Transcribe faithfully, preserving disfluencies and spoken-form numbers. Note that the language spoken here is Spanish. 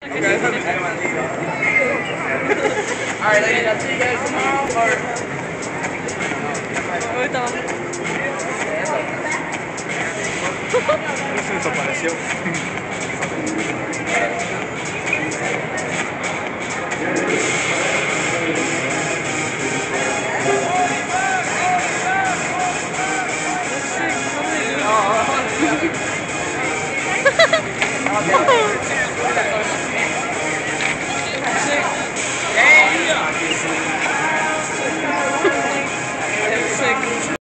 Alright, ladies, I'll see you guys tomorrow. Or... Ahorita Se desapareció.